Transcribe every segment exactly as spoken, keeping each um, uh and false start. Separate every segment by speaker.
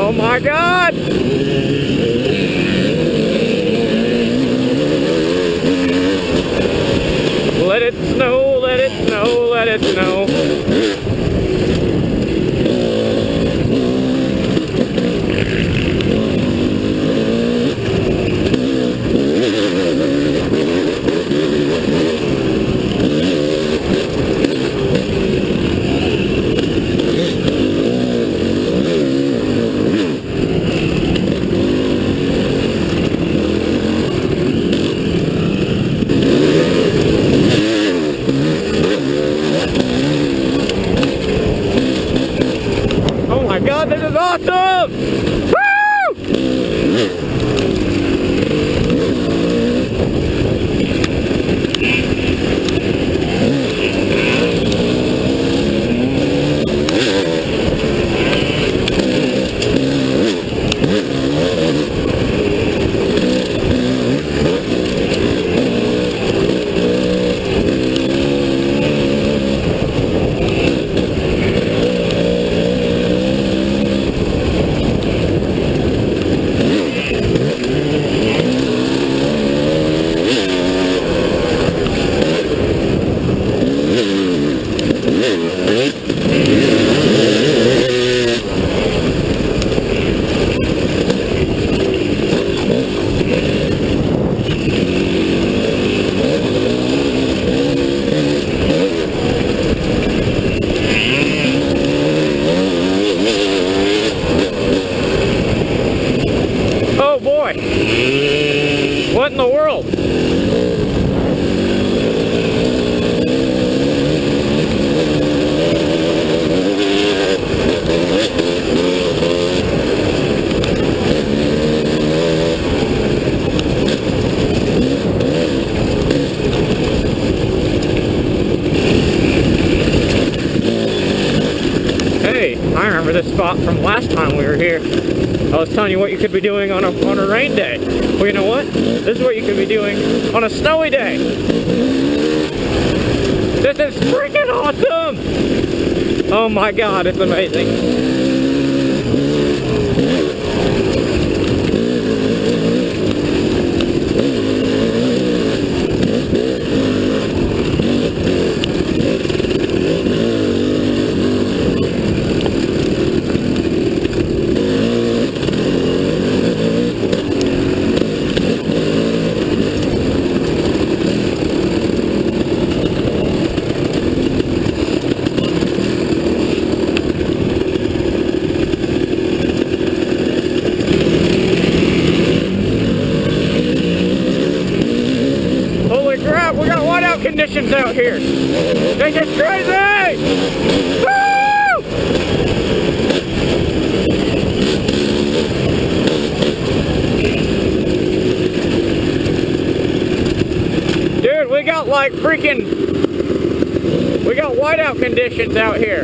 Speaker 1: Oh my God! Let it snow, let it snow, let it snow. God, this is awesome! Woo! Oh boy! What in the world? Hey, I remember this spot from last time we were here. I was telling you what you could be doing on a, on a rain day. Well, you know what? This is what you could be doing on a snowy day. This is freaking awesome! Oh my God, it's amazing. We got whiteout conditions out here. This is crazy! Woo! Dude, we got like freaking... We got whiteout conditions out here.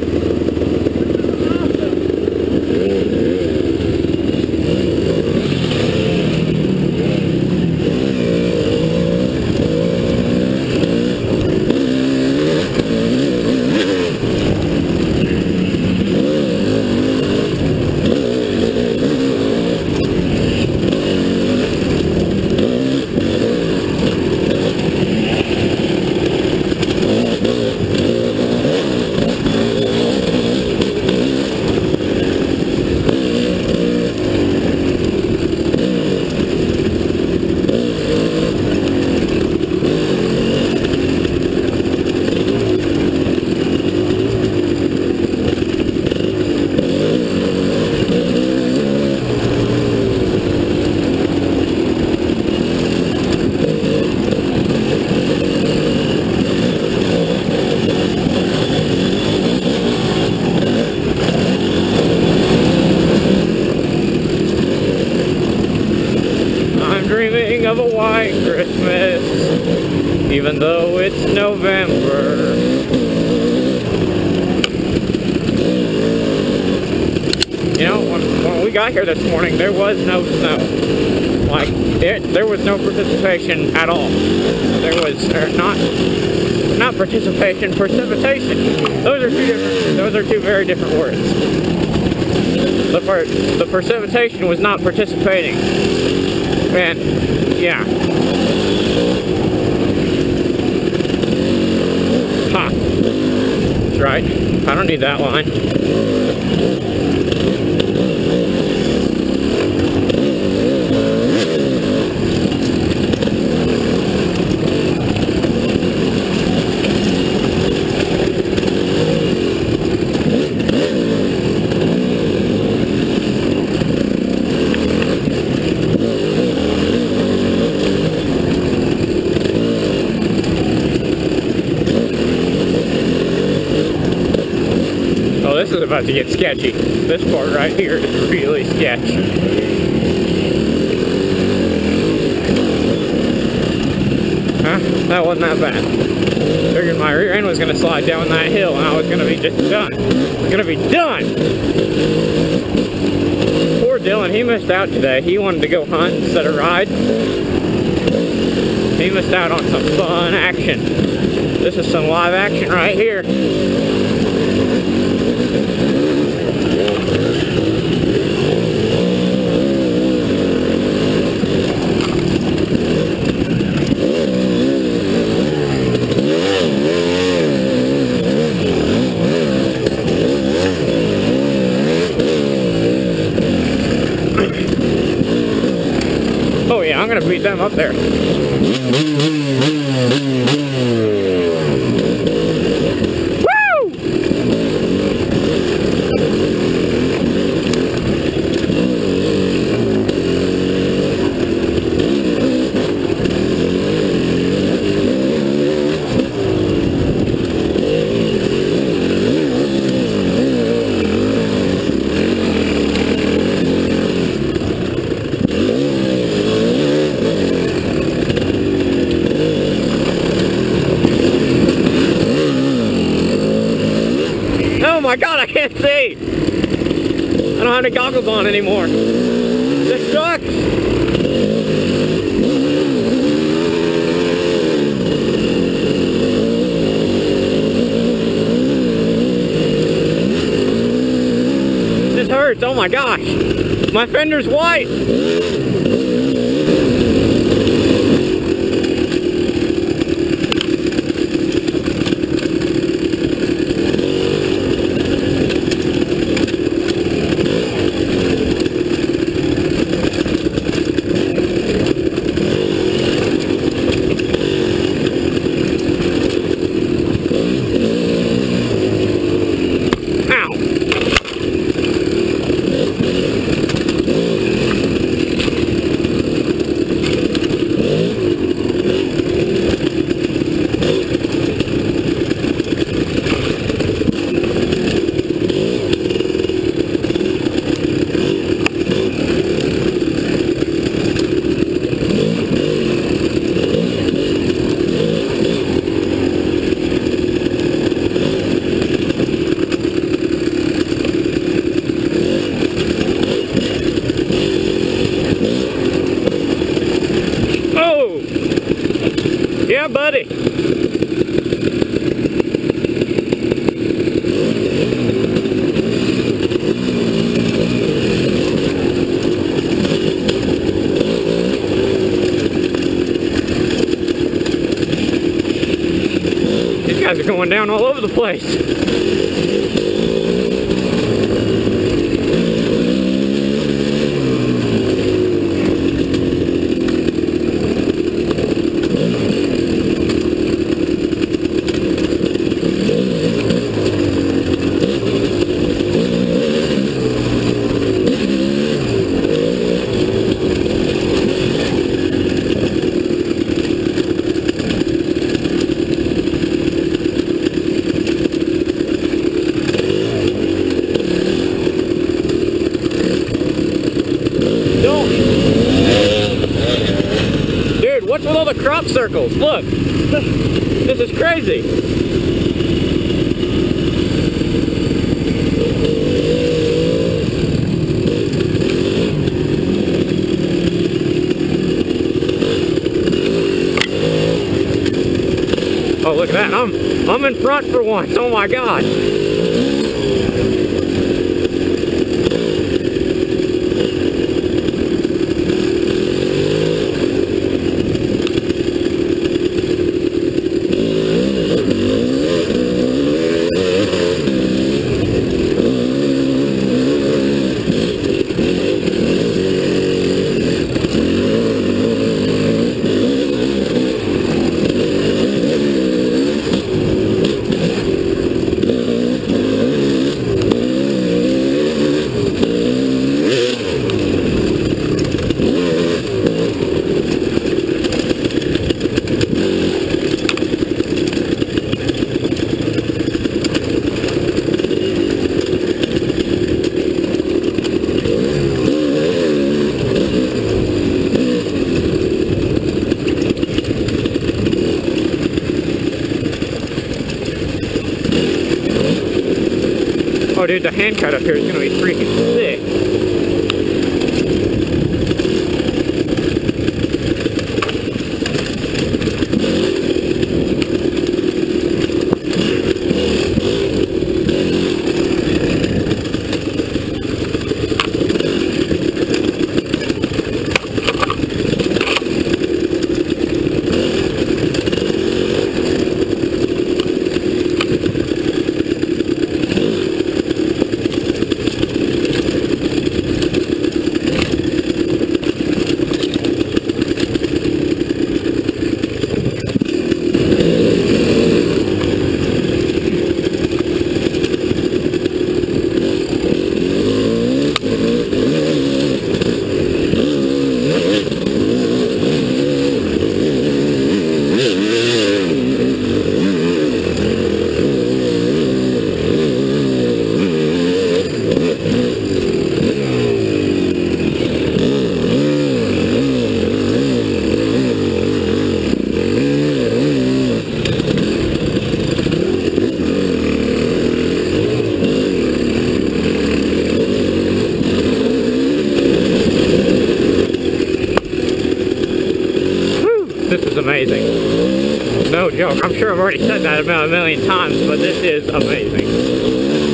Speaker 1: Dreaming of a white Christmas, even though it's November. You know, when, when we got here this morning, there was no snow. Like, it, there was no precipitation at all. There was er, not, not participation, precipitation. Those are two different. Those are two very different words. The, per the precipitation was not participating. And, yeah. Ha. That's right. I don't need that line. This is about to get sketchy. This part right here is really sketchy. Huh? That wasn't that bad. Figured my rear end was going to slide down that hill and I was going to be just done. I was going to be done! Poor Dylan, he missed out today. He wanted to go hunt instead of ride. He missed out on some fun action. This is some live action right here. Oh yeah, I'm gonna beat them up there. Oh my god, I can't see! I don't have any goggles on anymore. This sucks! This hurts, oh my gosh! My fender's white! Yeah, buddy. These guys are going down all over the place. What's with all the crop circles? Look, this is crazy. Oh, look at that. I'm I'm in front for once. Oh my God. dude, the hand cut up here is going to be freaking sick. This is amazing. No joke. I'm sure I've already said that about a million times, but this is amazing.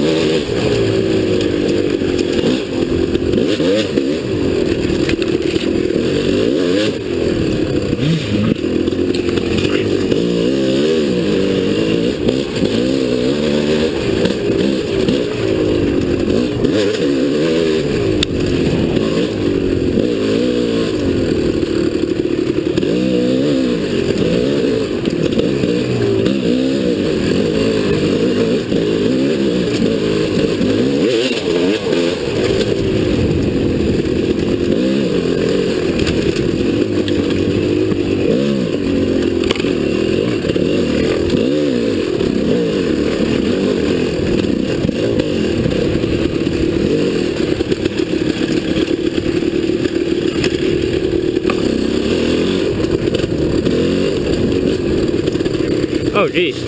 Speaker 1: Oh, geez.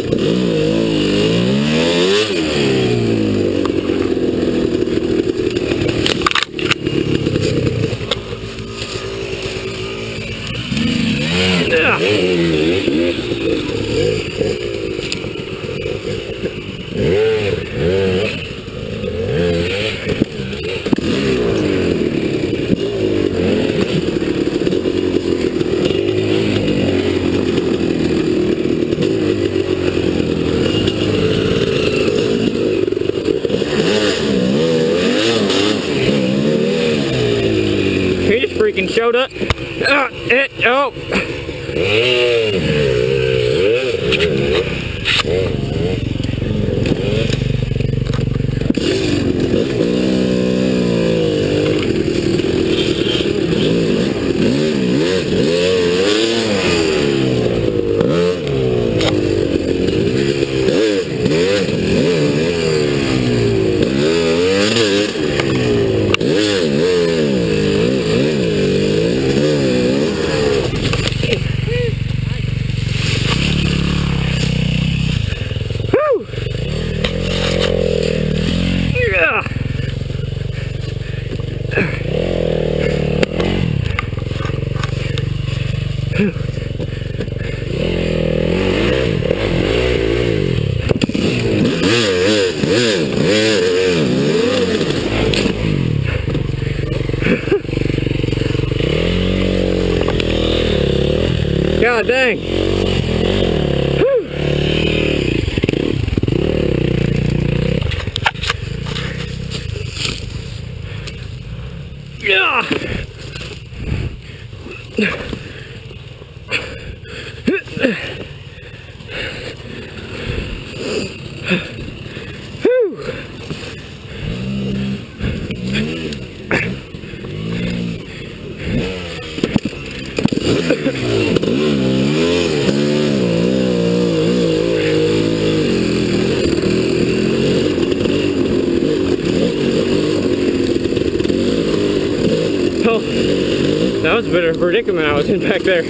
Speaker 1: Freaking showed up. Uh, it, oh. God dang. Whew. Yeah. Oh, that was a bit of a predicament I was in back there.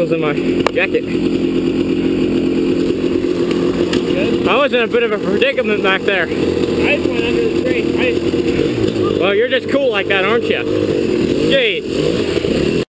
Speaker 1: holes in my jacket.
Speaker 2: Good?
Speaker 1: I was in a bit of a predicament back there.
Speaker 2: I just went under the screen. I
Speaker 1: Well, you're just cool like that, aren't you? Jeez.